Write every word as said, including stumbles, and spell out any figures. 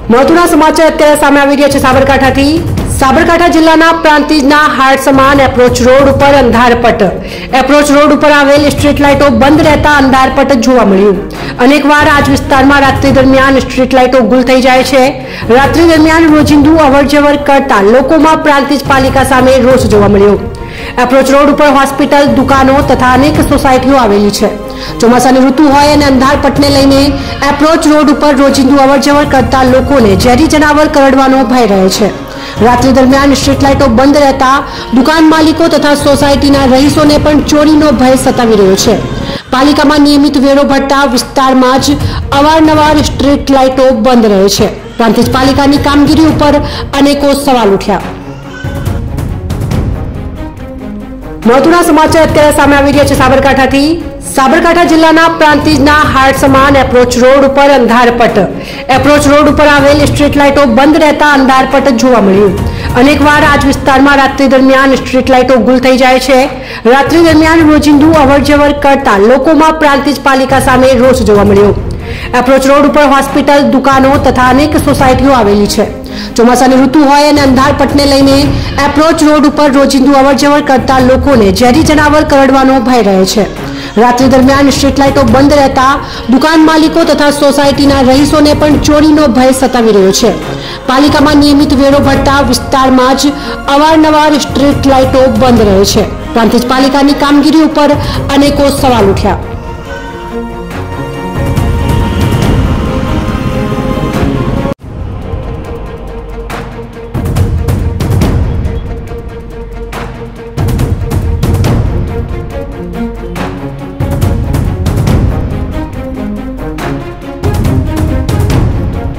મહત્વના સમાચાર અત્યારે સામે આવી રહ્યા છે સાબરકાંઠાથી। સાબરકાંઠા જિલ્લાના પ્રાંતિજના હાટ સમાન એપ્રોચ રોડ ઉપર અંધારપટ એપ્રોચ રોડ ઉપર આવેલ સ્ટ્રીટ લાઇટો બંધ રહેતા અંધારપટ જોવા મળ્યું। અનેકવાર આજ વિસ્તારમાં રાત્રિ દરમિયાન સ્ટ્રીટ લાઇટો ગુલ થઈ જાય છે। રાત્રિ દરમિયાન રોજિંદુ અવરજવર કરતા લોકોમાં પ્રાંતિજ પાલિકા સામે રોષ જોવા મળ્યો। એપ્રોચ રોડ ઉપર હોસ્પિટલ, દુકાનો તથા અનેક સોસાયટીઓ આવેલી છે। ચોમાસાની ઋતુ હોય અને અંધારપટને લઈને એપ્રોચ રોડ ઉપર રોજિંદુ અવરજવર કરતા લોકોને ઝેરી જનાવર કરડવાનો ભય રહે છે। રાત્રિ દરમિયાન સ્ટ્રીટ લાઇટો બંધ રહેતા દુકાન માલિકો તથા સોસાયટીના રહીશોને પણ ચોરીનો ભય સતાવી રહ્યો છે। પાલિકામાં નિયમિત વેરો ભરતા વિસ્તારમાં જ અવારનવાર સ્ટ્રીટ લાઇટો બંધ રહે છે। પ્રાંતિજ પાલિકાની કામગીરી ઉપર અનેકો સવાલ ઉઠ્યા। મહત્વના સમાચાર અત્યારે સામે આવી રહ્યા છે સાબરકાંઠાથી। સાબરકાંઠા જિલ્લાના પ્રાંતિજના હાટ સમાન એપ્રોચ રોડ ઉપર અંધારપટ એપ્રોચ રોડ ઉપર આવેલ સ્ટ્રીટ લાઇટો બંધ રહેતા અંધારપટ જોવા મળ્યું। અનેકવાર આજ વિસ્તારમાં રાત્રિ દરમિયાન સ્ટ્રીટ લાઇટો ગુલ થઈ જાય છે। રાત્રિ દરમિયાન રોજિંદુ અવરજવર કરતા લોકોમાં પ્રાંતિજ પાલિકા સામે રોષ જોવા મળ્યો। એપ્રોચ રોડ ઉપર હોસ્પિટલ, દુકાનો તથા અનેક સોસાયટીઓ આવેલી છે। ચોમાસાની ઋતુ હોય અને અંધારપટને લઈને એપ્રોચ રોડ ઉપર રોજિંદુ અવરજવર કરતા લોકોને ઝેરી જનાવર કરડવાનો ભય રહે છે। રાત્રિ દરમિયાન સ્ટ્રીટ લાઇટો બંધ રહેતા દુકાન માલિકો તથા સોસાયટીના રહીશોને પણ ચોરીનો ભય સતાવી રહ્યો છે। પાલિકામાં નિયમિત વેરો ભરતા વિસ્તારમાં જ અવારનવાર સ્ટ્રીટ લાઇટો બંધ રહે છે। પ્રાંતિજ પાલિકાની કામગીરી ઉપર અનેકો સવાલ ઉઠ્યા।